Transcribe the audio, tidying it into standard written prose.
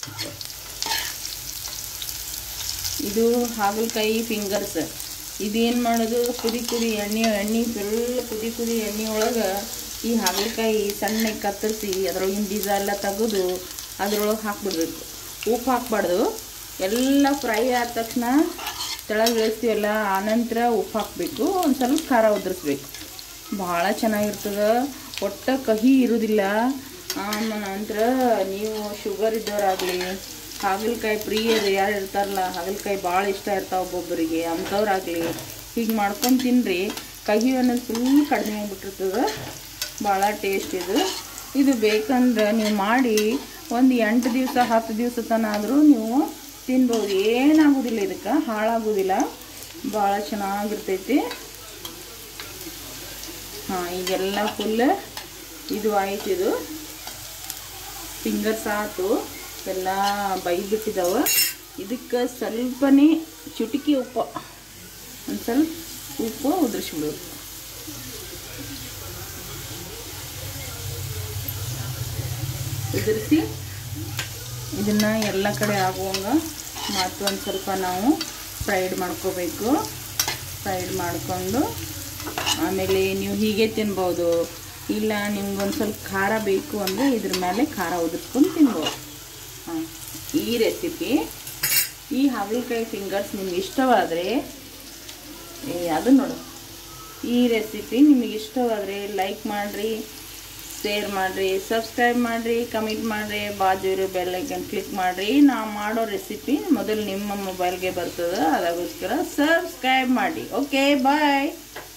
ಇದು ಹಾಗಲಕಾಯಿ ಫಿಂಗರ್ಸ್. ಇದೇನು ಮಾಡೋದು, ಕುದಿ ಎಣ್ಣೆ ಫುಲ್ ಕುದಿ ಎಣ್ಣೆ ಒಳಗೆ ಈ ಹಾಗಲಕಾಯಿ ಸಣ್ಣಗೆ ಕತ್ತರಿಸಿ ಅದರೊಳಗಿನ ಬೀಜ ಎಲ್ಲ ತೆಗೆದು ಅದರೊಳಗೆ ಹಾಕ್ಬಿಡ್ಬೇಕು. ಉಪ್ಪು ಹಾಕ್ಬಾರ್ದು. ಎಲ್ಲ ಫ್ರೈ ಆದ ತಕ್ಷಣ ತೆಳಗೆ ಇಳಿಸ್ತೀವಲ್ಲ, ಆನಂತರ ಉಪ್ಪು ಹಾಕಬೇಕು. ಒಂದು ಸ್ವಲ್ಪ ಖಾರ ಉದುರಿಸ್ಬೇಕು. ಭಾಳ ಚೆನ್ನಾಗಿರ್ತದೆ. ಒಟ್ಟು ಕಹಿ ಇರೋದಿಲ್ಲ. ನಂತರ ನೀವು ಶುಗರ್ ಇದ್ದವರಾಗಲಿ, ಹಾಗಲಕಾಯಿ ಪ್ರಿಯರು ಯಾರು ಇರ್ತಾರಲ್ಲ, ಹಾಗಲಕಾಯಿ ಭಾಳ ಇಷ್ಟ ಇರ್ತಾವೆ ಒಬ್ಬೊಬ್ಬರಿಗೆ, ಅಂಥವ್ರಾಗಲಿ ಹೀಗೆ ಮಾಡ್ಕೊಂಡು ತಿನ್ನಿರಿ. ಕಹಿ ಅನ್ನೋದು ಫುಲ್ ಕಡಿಮೆ ಆಗಿಬಿಟ್ಟಿರ್ತದೆ. ಭಾಳ ಟೇಸ್ಟ್ ಇದು ಬೇಕಂದ್ರೆ ನೀವು ಮಾಡಿ ಒಂದು 8 ದಿವಸ 10 ದಿವಸ ತನಕ ಆದರೂ ನೀವು ತಿನ್ಬೋದು. ಏನಾಗೋದಿಲ್ಲ, ಇದಕ್ಕೆ ಹಾಳಾಗೋದಿಲ್ಲ. ಭಾಳ ಚೆನ್ನಾಗಿರ್ತೈತಿ. ಈಗೆಲ್ಲ ಫುಲ್ ಇದು ಆಯ್ತು. ಇದು ಫಿಂಗರ್ಸ್ ಆಯ್ತು, ಎಲ್ಲ ಬೈಬಿಟ್ಟಿದ್ದಾವೆ. ಇದಕ್ಕೆ ಸ್ವಲ್ಪನೇ ಚುಟುಕಿ ಉಪ್ಪು, ಒಂದು ಸ್ವಲ್ಪ ಉಪ್ಪು ಉದುರಿಸ್ಬಿಡೋದು. ಉದುರಿಸಿ ಇದನ್ನು ಎಲ್ಲ ಕಡೆ ಆಗುವಂಗೆ ಮತ್ತೊಂದು ಸ್ವಲ್ಪ ನಾವು ಫ್ರೈಡ್ ಮಾಡ್ಕೋಬೇಕು. ಫ್ರೈಡ್ ಮಾಡಿಕೊಂಡು ಆಮೇಲೆ ನೀವು ಹೀಗೆ ತಿನ್ಬೋದು. ಇಲ್ಲ ನಿಮ್ಗೊಂದು ಸ್ವಲ್ಪ ಖಾರ ಬೇಕು ಅಂದರೆ ಇದ್ರ ಮೇಲೆ ಖಾರ ಉದುರಿಸ್ಕೊಂಡು ತಿನ್ಬೋದು. ಈ ರೆಸಿಪಿ, ಈ ಹಾಗಲಕಾಯಿ ಫಿಂಗರ್ಸ್ ನಿಮ್ಗೆ ಇಷ್ಟವಾದರೆ ಅದು ನೋಡು, ಈ ರೆಸಿಪಿ ನಿಮಗೆ ಇಷ್ಟವಾದರೆ ಲೈಕ್ ಮಾಡಿರಿ, ಶೇರ್ ಮಾಡಿರಿ, ಸಬ್ಸ್ಕ್ರೈಬ್ ಮಾಡಿರಿ, ಕಮೆಂಟ್ ಮಾಡಿರಿ, ಬಾಜು ಇರೋ ಬೆಲ್ ಐಕನ್ ಕ್ಲಿಕ್ ಮಾಡಿರಿ. ನಾವು ಮಾಡೋ ರೆಸಿಪಿ ಮೊದಲು ನಿಮ್ಮ ಮೊಬೈಲ್ಗೆ ಬರ್ತದೆ, ಅದಕ್ಕೋಸ್ಕರ ಸಬ್ಸ್ಕ್ರೈಬ್ ಮಾಡಿ. ಓಕೆ, ಬಾಯ್.